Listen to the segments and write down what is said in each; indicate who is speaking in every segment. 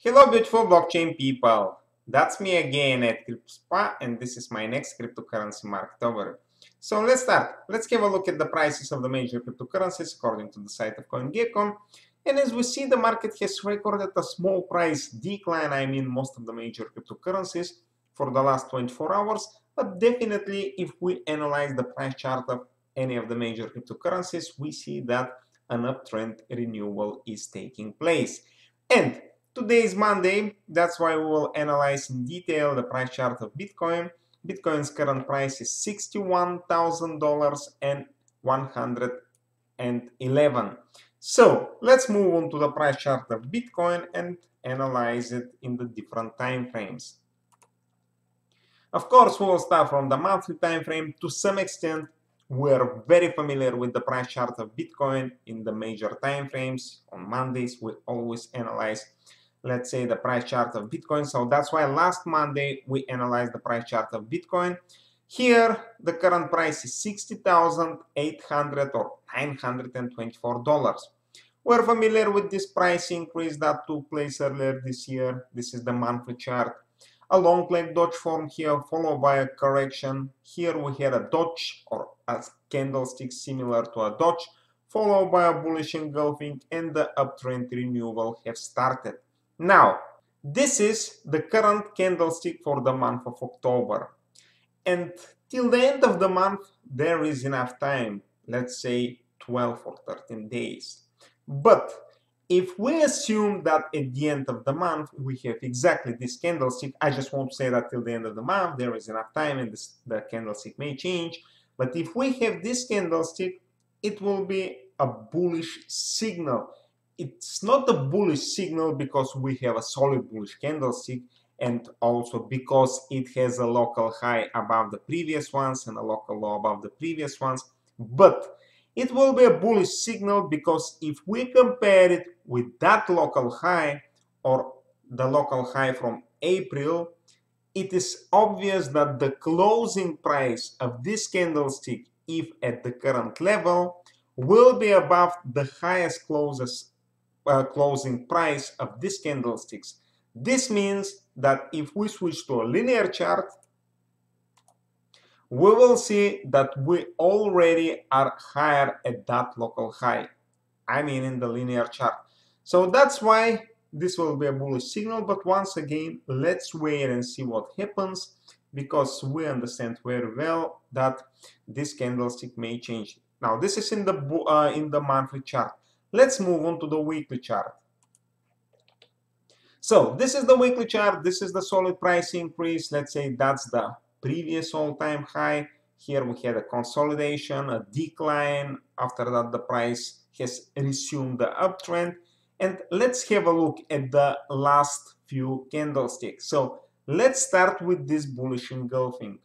Speaker 1: Hello beautiful blockchain people, that's me again at CryptoSpa and this is my next cryptocurrency market overview. So let's start. Let's have a look at the prices of the major cryptocurrencies according to the site of CoinGecko. And as we see, the market has recorded a small price decline, most of the major cryptocurrencies for the last 24 hours. But definitely if we analyze the price chart of any of the major cryptocurrencies, we see that an uptrend renewal is taking place. And today is Monday, that's why we will analyze in detail the price chart of Bitcoin. Bitcoin's current price is $61,000 and 111. So let's move on to the price chart of Bitcoin and analyze it in the different time frames. Of course, we will start from the monthly time frame. To some extent, we're very familiar with the price chart of Bitcoin in the major time frames. On Mondays, we always analyze, let's say, the price chart of Bitcoin. So that's why last Monday we analyzed the price chart of Bitcoin. Here, the current price is $60,800 or $924. We're familiar with this price increase that took place earlier this year. This is the monthly chart. A long leg Dodge form here, followed by a correction. Here we had a Dodge or a candlestick similar to a Dodge, followed by a bullish engulfing, and the uptrend renewal have started. Now, this is the current candlestick for the month of October. And till the end of the month, there is enough time, let's say 12 or 13 days. But if we assume that at the end of the month we have exactly this candlestick, I just want to say that till the end of the month there is enough time and the candlestick may change. But if we have this candlestick, it will be a bullish signal. It's not a bullish signal because we have a solid bullish candlestick, and also because it has a local high above the previous ones and a local low above the previous ones. But it will be a bullish signal because if we compare it with that local high or the local high from April, it is obvious that the closing price of this candlestick, if at the current level, will be above the highest closing price of these candlesticks. This means that if we switch to a linear chart, we will see that we already are higher at that local high, in the linear chart. So that's why this will be a bullish signal, but once again, let's wait and see what happens, because we understand very well that this candlestick may change. Now, this is in the monthly chart. Let's move on to the weekly chart. So this is the weekly chart. This is the solid price increase. Let's say that's the previous all-time high. Here we had a consolidation, a decline. After that, the price has resumed the uptrend. And let's have a look at the last few candlesticks. So let's start with this bullish engulfing.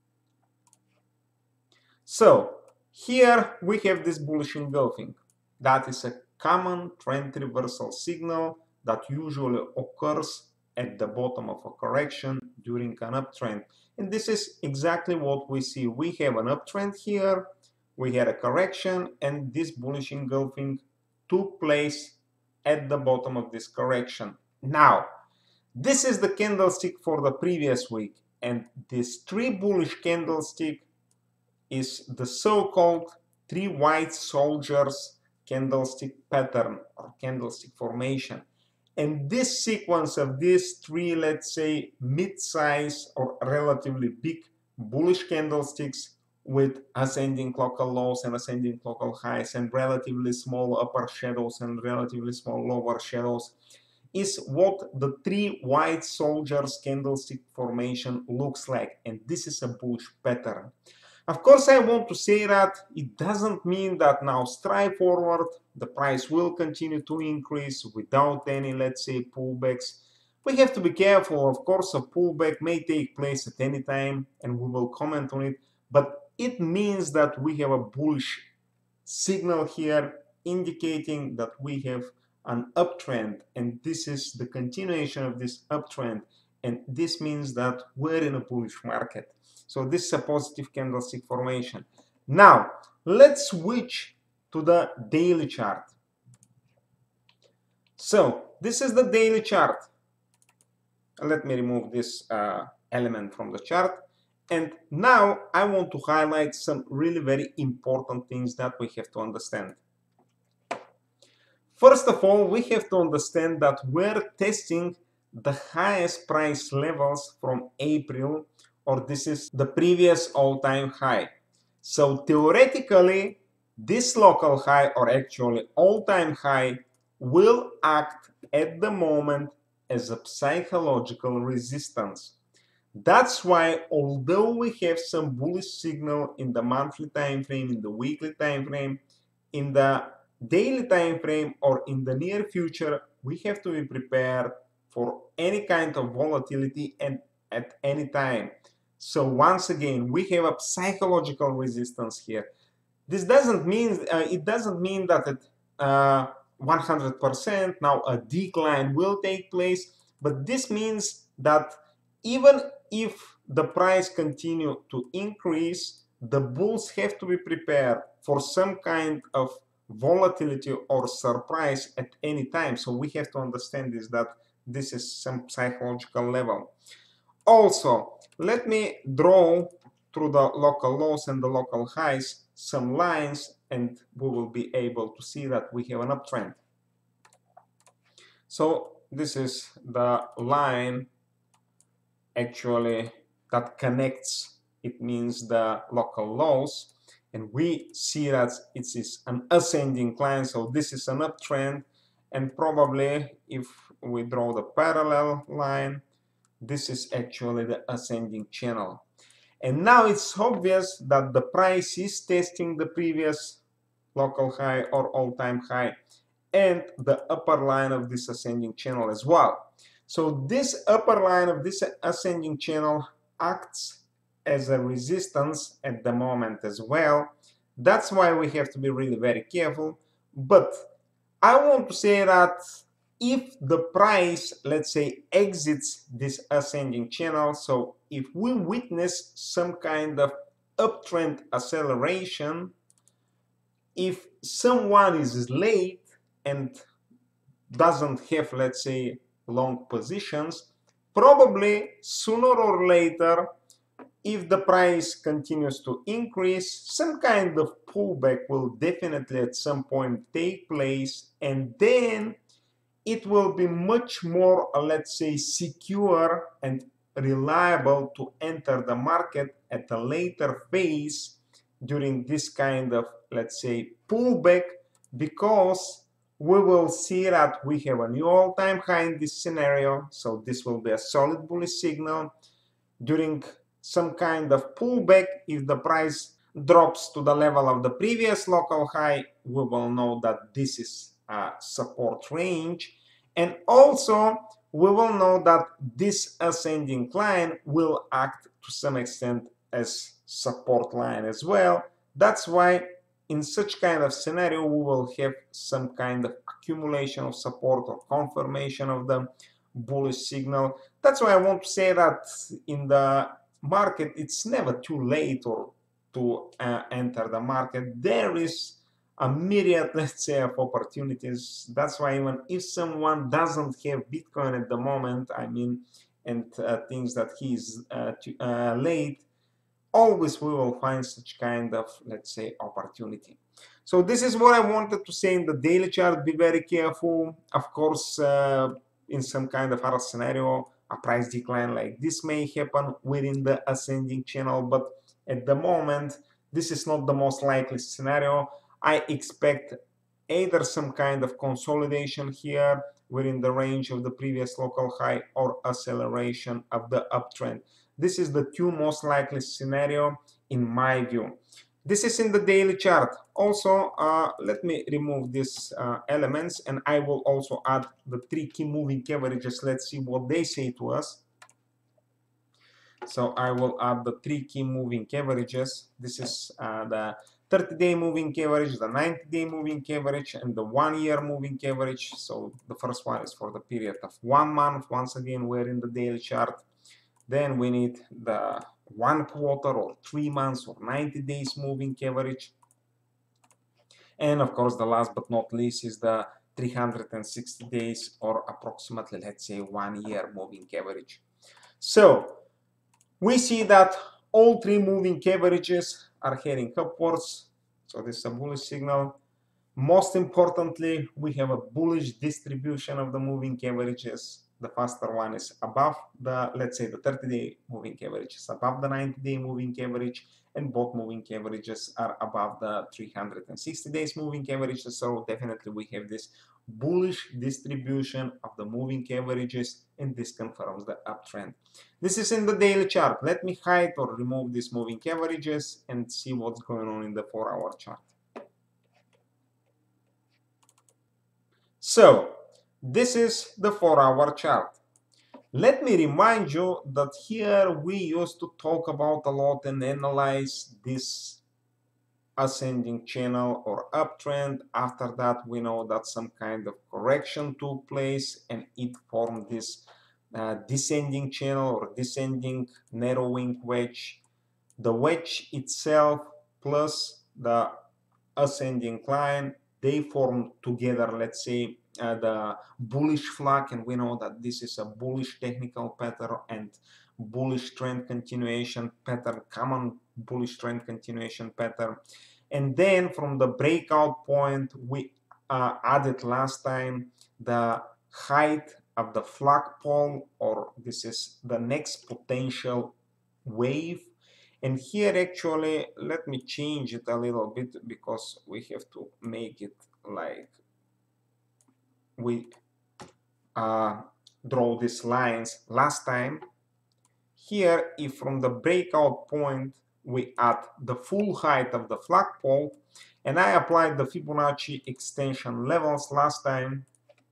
Speaker 1: So here we have this bullish engulfing. That is a common trend reversal signal that usually occurs at the bottom of a correction during an uptrend. And this is exactly what we see. We have an uptrend here, we had a correction, and this bullish engulfing took place at the bottom of this correction. Now, this is the candlestick for the previous week, and this three bullish candlestick is the so-called three white soldiers candlestick pattern or candlestick formation. And this sequence of these three, let's say, mid-size or relatively big bullish candlesticks with ascending local lows and ascending local highs and relatively small upper shadows and relatively small lower shadows is what the three white soldiers candlestick formation looks like. And this is a bullish pattern. Of course, I want to say that it doesn't mean that now straight forward the price will continue to increase without any, let's say, pullbacks. We have to be careful. Of course, a pullback may take place at any time and we will comment on it, but it means that we have a bullish signal here indicating that we have an uptrend, and this is the continuation of this uptrend, and this means that we're in a bullish market. So this is a positive candlestick formation. Now, let's switch to the daily chart. So this is the daily chart. Let me remove this element from the chart. And now I want to highlight some really very important things that we have to understand. First of all, we have to understand that we're testing the highest price levels from April, or this is the previous all-time high. So theoretically, this local high, or actually all-time high, will act at the moment as a psychological resistance. That's why, although we have some bullish signal in the monthly time frame, in the weekly time frame, in the daily time frame, or in the near future, we have to be prepared for any kind of volatility and at any time. So once again, we have a psychological resistance here. This doesn't mean it doesn't mean that it 100% now a decline will take place, but this means that even if the price continue to increase, the bulls have to be prepared for some kind of volatility or surprise at any time. So we have to understand this, that this is some psychological level. Also, let me draw through the local lows and the local highs some lines, and we will be able to see that we have an uptrend. So this is the line actually that connects, it means the local lows, and we see that it is an ascending line, so this is an uptrend. And probably if we draw the parallel line, this is actually the ascending channel. And now it's obvious that the price is testing the previous local high or all-time high and the upper line of this ascending channel as well. So this upper line of this ascending channel acts as a resistance at the moment as well. That's why we have to be really very careful. But I want to say that if the price, let's say, exits this ascending channel, so if we witness some kind of uptrend acceleration, if someone is late and doesn't have, let's say, long positions, probably sooner or later, if the price continues to increase, some kind of pullback will definitely at some point take place, and then it will be much more, let's say, secure and reliable to enter the market at a later phase during this kind of, let's say, pullback, because we will see that we have a new all-time high in this scenario. So this will be a solid bullish signal. During some kind of pullback, if the price drops to the level of the previous local high, we will know that this is a support range. And also, we will know that this ascending line will act to some extent as support line as well. That's why in such kind of scenario, we will have some kind of accumulation of support or confirmation of the bullish signal. That's why I want to say that in the market, it's never too late or to enter the market. There is a myriad, let's say, of opportunities. That's why even if someone doesn't have Bitcoin at the moment, I mean, and thinks that he's late, always we will find such kind of, let's say, opportunity. So this is what I wanted to say in the daily chart. Be very careful. Of course, in some kind of other scenario, a price decline like this may happen within the ascending channel, but at the moment, this is not the most likely scenario. I expect either some kind of consolidation here within the range of the previous local high or acceleration of the uptrend. This is the two most likely scenario in my view. This is in the daily chart. Also, let me remove these elements, and I will also add the 3 key moving averages. Let's see what they say to us. So I will add the 3 key moving averages. This is the 30-day moving average, the 90-day moving average, and the 1-year moving average. So the first one is for the period of 1 month. Once again, we're in the daily chart. Then we need the 1 quarter or 3 months or 90 days moving average. And of course, the last but not least is the 360 days or approximately, let's say, 1 year moving average. So we see that all three moving averages are heading upwards. So this is a bullish signal. Most importantly, we have a bullish distribution of the moving averages. The faster one is above the, let's say, the 30-day moving average is above the 90-day moving average, and both moving averages are above the 360 days moving averages. So definitely we have this bullish distribution of the moving averages, and this confirms the uptrend. This is in the daily chart. Let me hide or remove these moving averages and see what's going on in the 4-hour chart. So this is the 4-hour chart. Let me remind you that here we used to talk about a lot and analyze this ascending channel or uptrend. After that, we know that some kind of correction took place and it formed this descending channel or descending narrowing wedge. The wedge itself plus the ascending line, they form together, let's say, the bullish flag, and we know that this is a bullish technical pattern and bullish trend continuation pattern, common bullish trend continuation pattern. And then from the breakout point, we added last time the height of the flagpole, or this is the next potential wave. And here actually, let me change it a little bit because we have to make it like we draw these lines last time. Here, if from the breakout point we add the full height of the flagpole, and I applied the Fibonacci extension levels last time,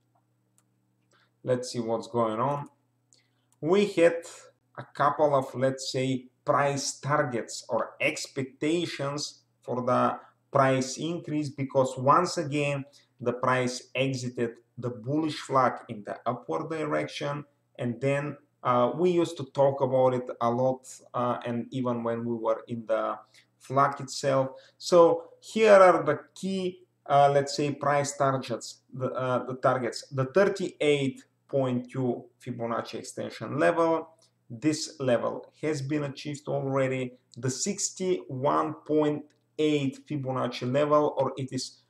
Speaker 1: let's see what's going on. We hit a couple of, let's say, price targets or expectations for the price increase, because once again the price exited the bullish flag in the upward direction, and then we used to talk about it a lot, and even when we were in the flag itself. So here are the key let's say price targets, the targets, the 38.2 Fibonacci extension level. This level has been achieved already. The 61.8 Fibonacci level, or it is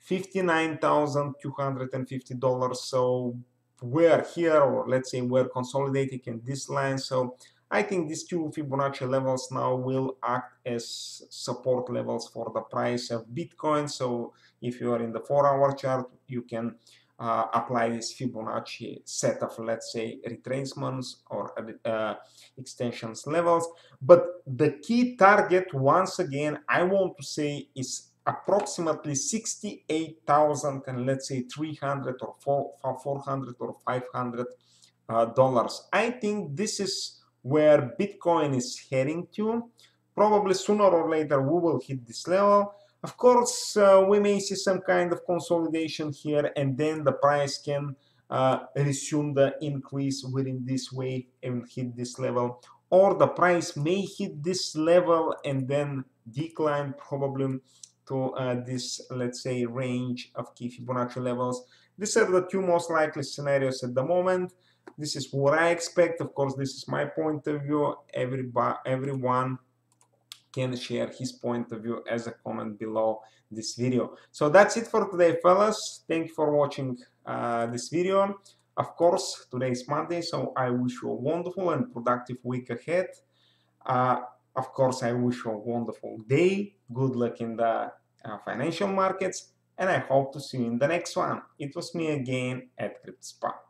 Speaker 1: $59,250. So we're here, or let's say we're consolidating in this line. So I think these two Fibonacci levels now will act as support levels for the price of Bitcoin. So if you are in the 4-hour chart, you can apply this Fibonacci set of, let's say, retracements or extensions levels. But the key target, once again, I want to say, is approximately 68,000 and let's say 300 or 400 or 500 dollars. I think this is where Bitcoin is heading to. Probably sooner or later we will hit this level. Of course, we may see some kind of consolidation here, and then the price can resume the increase within this wave and hit this level. Or the price may hit this level and then decline probably to this, let's say, range of key Fibonacci levels. These are the two most likely scenarios at the moment. This is what I expect. Of course, this is my point of view. Everyone can share his point of view as a comment below this video. So that's it for today, fellas. Thank you for watching this video. Of course, today is Monday, so I wish you a wonderful and productive week ahead. Of course, I wish you a wonderful day. Good luck in the financial markets, and I hope to see you in the next one. It was me again at CryptoSpa.